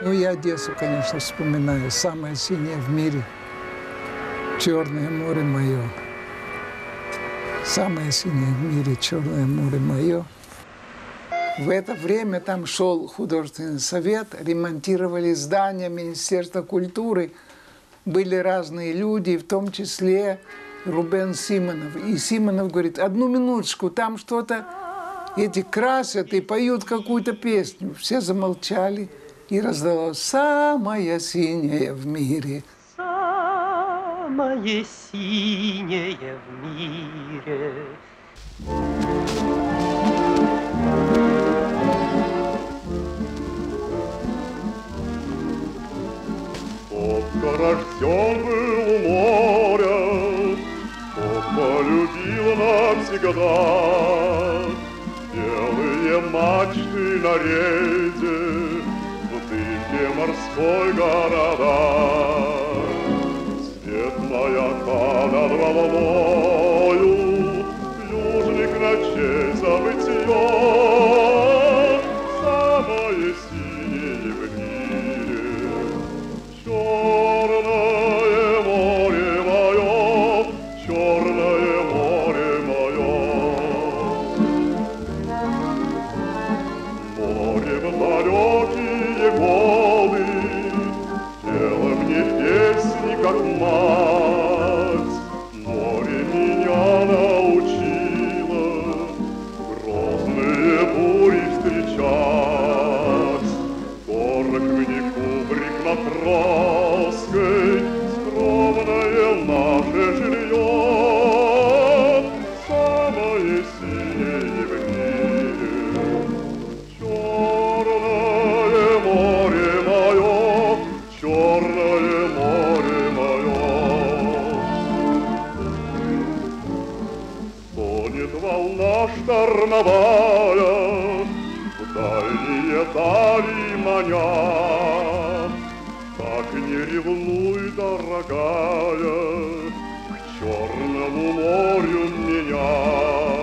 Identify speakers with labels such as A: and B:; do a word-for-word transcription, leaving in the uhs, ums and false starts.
A: Ну, я Одессу, конечно, вспоминаю. Самое синее в мире. Черное море мое. Самое синее в мире Черное море мое. В это время там шел художественный совет, ремонтировали здания Министерства культуры. Были разные люди, в том числе Рубен Симонов. И Симонов говорит: одну минуточку, там что-то эти красят и поют какую-то песню. Все замолчали, и раздалось: самое синее в мире.
B: Самое синее в мире.
C: Кто рожден был у моря, кто полюбил навсегда белые мачты на рейде, в дымке морской города. Свет маяка над волною, южных ночей забытье, самое синее в мире. Черное море мое, черное море мое. Море в далекие годы пело мне песни, как мать. Море меня научило грозные бури встречать. Дорог мне кубрик матроской, скромное наше жилье, самое синее в мире. Черное море мое, черное море мое. Стонет волна штормовая, в дальние дали маня. Так не ревнуй, дорогая, к черному морю меня.